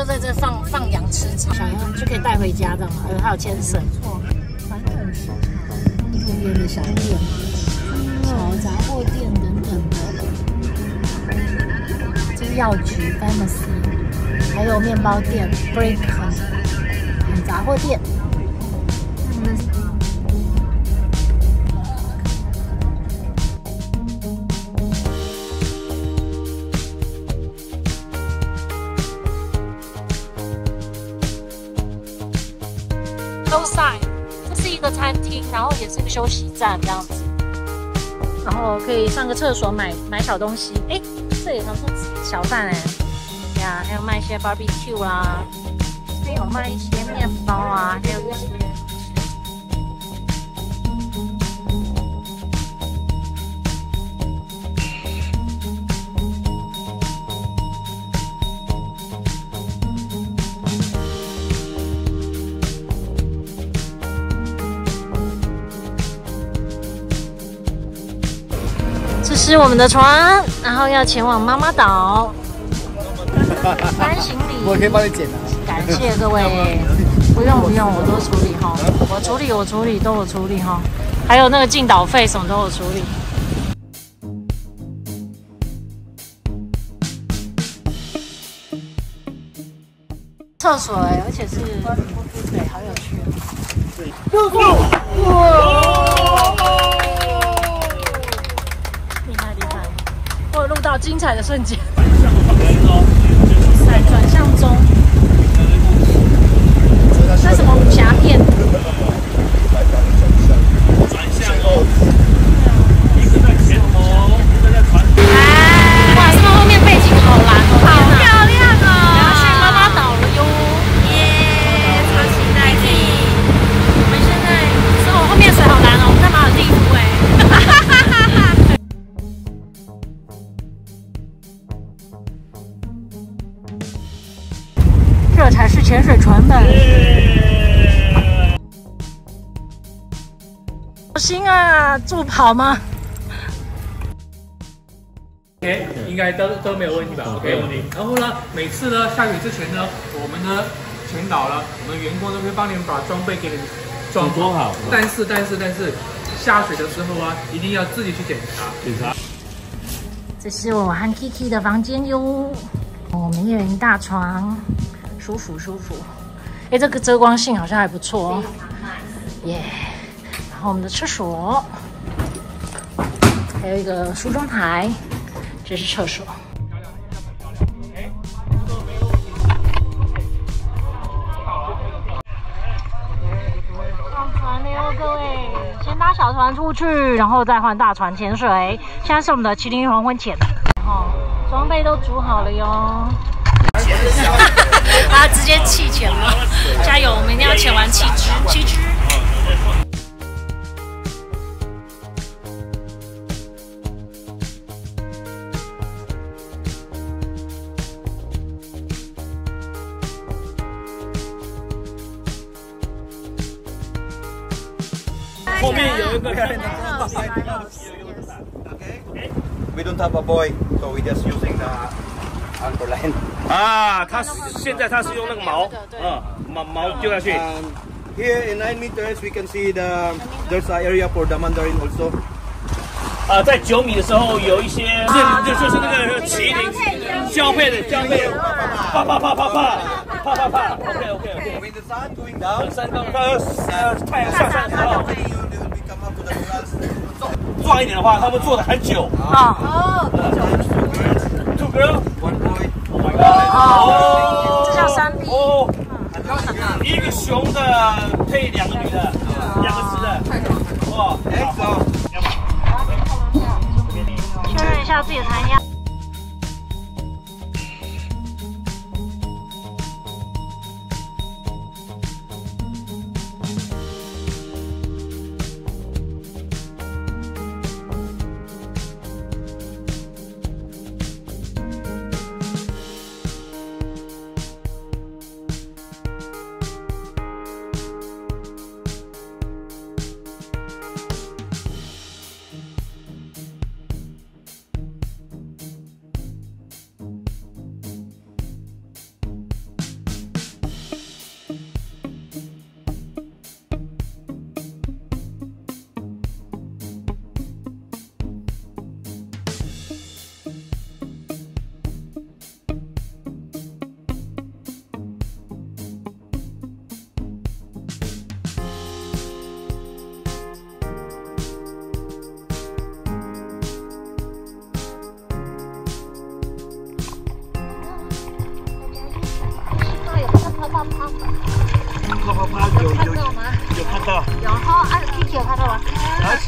就在这放羊吃草，小羊就可以带回家的嘛。还有牵绳。错，传统市场、路边的小店、小杂货店等等的。这是药局 Pharmacy， 还有面包店 Brick， 很杂货店。Roadside， 这是一个餐厅，然后也是一个休息站这样子，然后可以上个厕所买小东西。哎，这里好像是小贩哎，呀，还有卖一些 barbecue 啦，这边有卖一些面包啊，还有一些。这是我们的船，然后要前往妈妈岛。搬行李， 我可以帮你捡的。 感谢各位，不用，我都处理哈，我处理都有处理哈，还有那个进岛费什么都有处理。厕所而且是对，好有趣。我有录到精彩的瞬间。在转向中，那什么武侠片？ 转向哦，一个在前头，一个在船头。 哇，这后面背景好蓝哦， 好漂亮哦！ 我要去妈妈岛了哟！ 耶，超期待的！ 我们现在，所以我后面水好蓝哦，我们在马尔地夫哎。这才是潜水船吧？小心啊，助跑吗 ？OK， 应该都没有问题吧 ？OK， 问题。然后呢，每次呢下雨之前呢，我们呢前导了，我们员工都会帮你们把装备给你们装好。但是下水的时候啊，一定要自己去检查。 这是我和 Kiki 的房间哟，我们一人一大床。舒服。哎，这个遮光性好像还不错哦。耶！然后我们的厕所，还有一个梳妆台，这是厕所。上船了哟，各位！先搭小船出去，然后再换大船潜水。现在是我们的麒麟黄昏潜，哦，装备都煮好了哟。他直接弃潜了，加油！我们一定要潜完7只。 后面有一个。 We don't have a buoy, so we just using the anchor line. 啊，现在是用那个锚，锚丢下去。 Here in 9 meters, we can see there's an area for the mandarin also. 在9米的时候有一些，就是那个麒麟交配的，啪。OK。 With the sun going down, 太阳下山的时候，壮一点的话，他们做的很久。Two girl, one boy. 这叫3P。 一个雄的配2个女的，2个雌的。哇， 确认一下自己的弹压。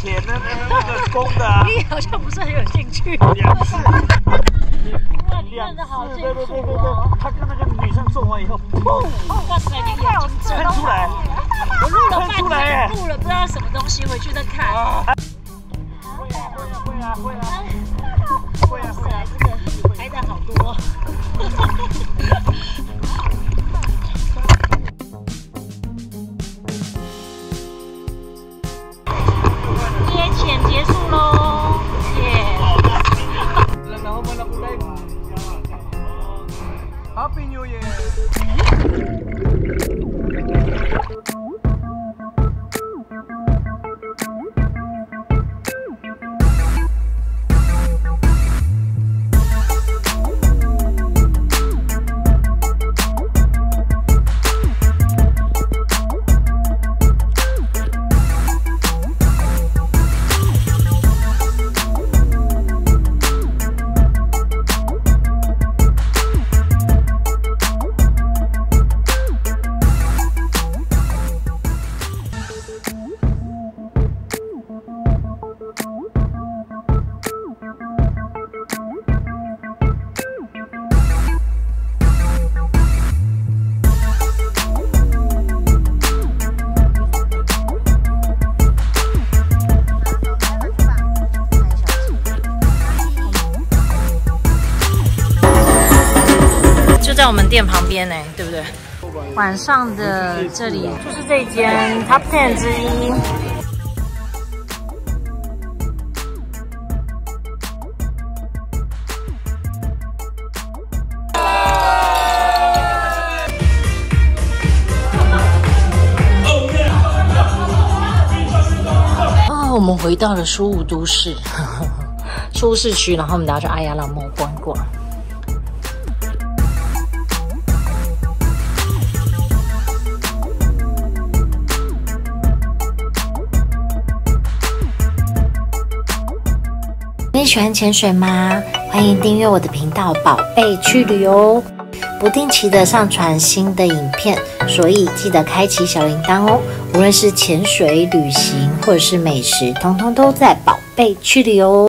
钱呢？那个公的啊。 你好像不是很有兴趣。 2次。 哇，你看的好清楚哦。 他跟那个女生做完以后，砰！ 哇塞，你眼睛喷出来。 我录了半天，录了不知道什么东西，回去再看。 会啊！ 哇塞，这个拍的好多。夜潜结束喽，耶！ 然后我们来 Happy New Year。 在我们店旁边呢，对不对？晚上的这里就是这间 Top 10之一。哦，我们回到了苏武都市，苏市区，然后我们等下去阿亚拉莫逛逛。你喜欢潜水吗？欢迎订阅我的频道“宝贝去旅游”，不定期的上传新的影片，所以记得开启小铃铛哦。无论是潜水、旅行或者是美食，通通都在“宝贝去旅游”。